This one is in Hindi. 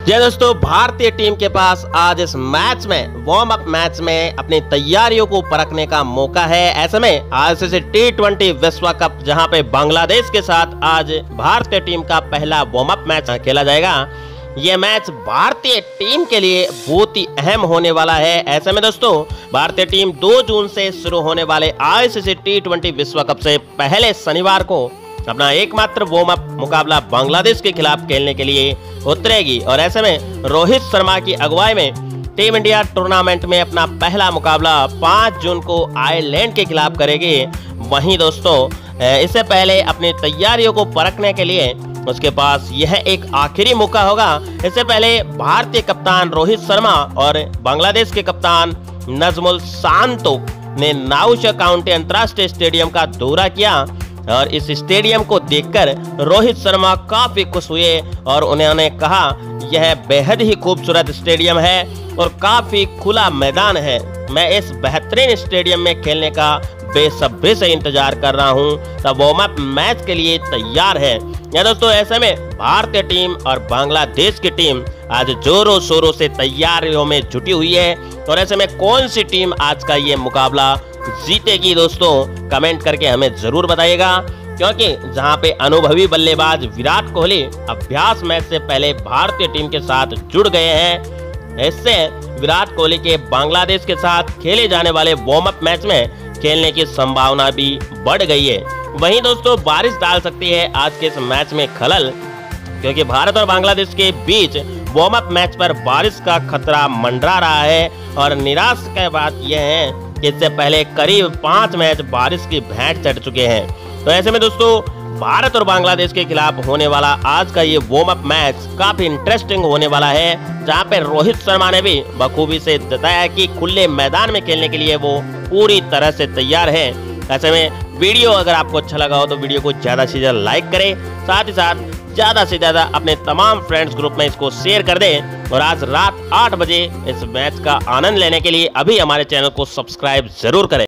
जी दोस्तों, भारतीय टीम के पास आज इस मैच में वार्म अप मैच में अपनी तैयारियों को परखने का मौका है। ऐसे में आईसीसी टी20 विश्व कप जहां पे बांग्लादेश के साथ आज भारतीय टीम का पहला वार्म अप मैच खेला जाएगा। ये मैच भारतीय टीम के लिए बहुत ही अहम होने वाला है। ऐसे में दोस्तों, भारतीय टीम 2 जून से शुरू होने वाले आईसीसी टी20 विश्व कप से पहले शनिवार को अपना एकमात्र वार्म अप मुकाबला बांग्लादेश के खिलाफ खेलने के लिए उतरेगी। और ऐसे में रोहित शर्मा की अगुवाई में टीम इंडिया टूर्नामेंट में अपना पहला मुकाबला 5 जून को आयरलैंड के खिलाफ करेगी। वहीं दोस्तों, इससे पहले अपनी तैयारियों को परखने के लिए उसके पास यह एक आखिरी मौका होगा। इससे पहले भारतीय कप्तान रोहित शर्मा और बांग्लादेश के कप्तान नजमुल सांतो ने नाउशा काउंटी अंतर्राष्ट्रीय स्टेडियम का दौरा किया और इस स्टेडियम को देखकर रोहित शर्मा काफी खुश हुए और उन्होंने कहा यह बेहद ही खूबसूरत स्टेडियम है और काफी खुला मैदान है। मैं इस बेहतरीन स्टेडियम में खेलने का बेसब्री से इंतजार कर रहा हूं। तब वार्म अप मैच के लिए तैयार है। या दोस्तों, ऐसे में भारतीय टीम और बांग्लादेश की टीम आज जोरों शोरों से तैयारियों में जुटी हुई है। और ऐसे में कौन सी टीम आज का ये मुकाबला जीतेगी दोस्तों, कमेंट करके हमें जरूर बताइएगा। क्योंकि जहां पे अनुभवी बल्लेबाज विराट कोहली अभ्यास मैच से पहले भारतीय टीम के साथ जुड़ गए हैं, इससे विराट कोहली के बांग्लादेश के साथ खेले जाने वाले वार्म अप मैच में खेलने की संभावना भी बढ़ गई है। वहीं दोस्तों, बारिश डाल सकती है आज के इस मैच में खलल, क्योंकि भारत और बांग्लादेश के बीच वार्म अप मैच पर बारिश का खतरा मंडरा रहा है। और निराश की बात यह है कि इससे पहले करीब 5 मैच बारिश की भेंट चढ़ चुके हैं। तो ऐसे में दोस्तों, भारत और बांग्लादेश के खिलाफ होने वाला आज का ये वार्म अप मैच काफी इंटरेस्टिंग होने वाला है, जहां पे रोहित शर्मा ने भी बखूबी से बताया कि खुले मैदान में खेलने के लिए वो पूरी तरह से तैयार है। ऐसे में वीडियो अगर आपको अच्छा लगा हो तो वीडियो को ज्यादा से ज्यादा लाइक करें, साथ ही साथ ज्यादा से ज्यादा अपने तमाम फ्रेंड्स ग्रुप में इसको शेयर कर दें। और आज रात 8 बजे इस मैच का आनंद लेने के लिए अभी हमारे चैनल को सब्सक्राइब जरूर करें।